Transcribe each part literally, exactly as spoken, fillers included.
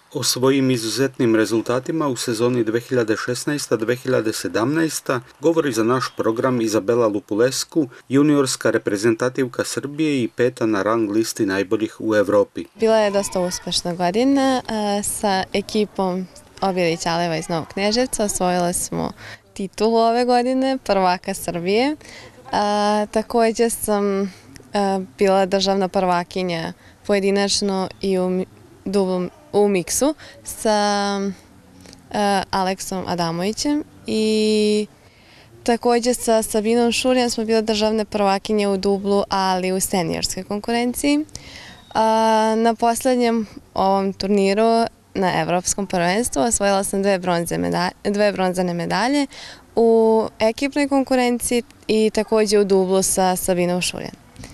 O svojim izuzetnim rezultatima u sezoni dve hiljade šesnaesta dve hiljade sedamnaesta govori za naš program Izabela Lupulescu, juniorska reprezentativka Srbije i peta na rang listi najboljih u Evropi. Bila je dosta uspešna godina sa ekipom Objeli Ćaleva iz Novog Kneževca. Osvojile smo titulu ove godine, prvaka Srbije. Također sam bila državna prvakinja pojedinačno i u dublom u miksu sa Aleksom Adamovićem i također sa Sabinom Šurijan smo bile državne prvakinje u dublu, ali u seniorskoj konkurenciji. Na poslednjem ovom turniru na Evropskom prvenstvu osvojila sam dve bronzane medalje u ekipnoj konkurenciji i također u dublu sa Sabinom Šurijan.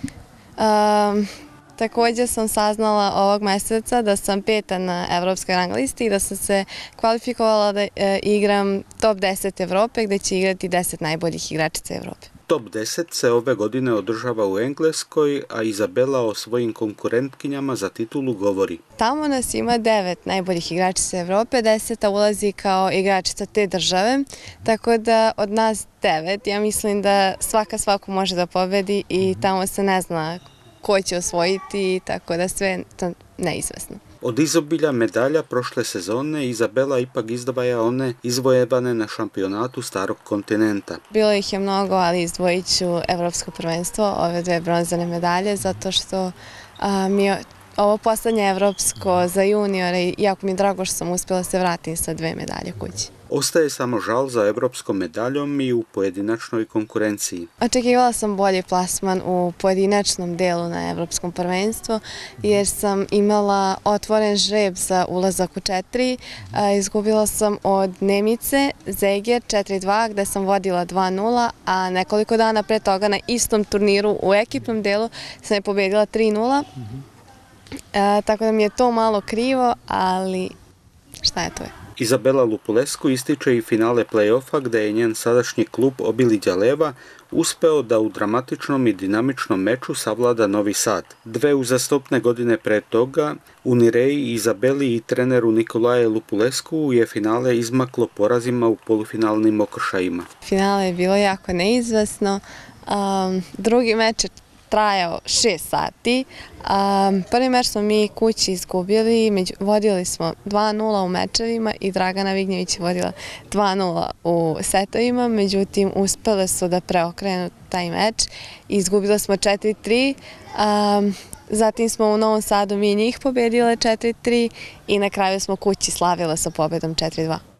Također sam saznala ovog meseca da sam peta na evropskoj rang listi i da sam se kvalifikovala da igram top deset Evrope, gde će igrati deset najboljih igračica Evrope. Top deset se ove godine održava u Engleskoj, a Izabela o svojim konkurentkinjama za titulu govori. Tamo nas ima devet najboljih igračica Evrope, deseta ulazi kao igračica te države, tako da od nas devet, ja mislim da svaka svaku može da pobedi i tamo se ne zna ko će osvojiti, tako da sve je to neizvesno. Od izobilja medalja prošle sezone Izabela ipak izdvaja one izvojevane na šampionatu Starog kontinenta. Bilo ih je mnogo, ali izdvojit ću Evropsko prvenstvo, ove dve bronzane medalje, zato što mi je ovo poslednje evropsko za juniore i jako mi je drago što sam uspjela se vratiti sa dve medalje kući. Ostaje samo žal za evropskom medaljom i u pojedinačnoj konkurenciji. Očekivala sam bolji plasman u pojedinačnom delu na Evropskom prvenstvu, jer sam imala otvoren žreb za ulazak u četiri. Izgubila sam od Nemice, Zeger četiri dva, gde sam vodila dva nula, a nekoliko dana pre toga na istom turniru u ekipnom delu sam je pobedila tri nula. Tako da mi je to malo krivo, ali šta je to je. Izabela Lupulescu ističe i finale play-offa gde je njen sadašnji klub Objeli Ćaleva uspeo da u dramatičnom i dinamičnom meču savlada Novi Sad. Dve uzastopne godine pre toga u Nireji Izabeli i treneru Nikolaje Lupulescu je finale izmaklo porazima u polufinalnim okršajima. Finale je bilo jako neizvesno. Drugi meč je trajao šest sati. Prvi meč smo mi kući izgubili, vodili smo dva nula u mečevima i Dragana Vignjević je vodila dva nula u setovima, međutim uspele su da preokrenu taj meč i izgubile smo četiri tri. Zatim smo u Novom Sadu mi njih pobedile četiri tri i na kraju smo kući slavile sa pobedom četiri dva.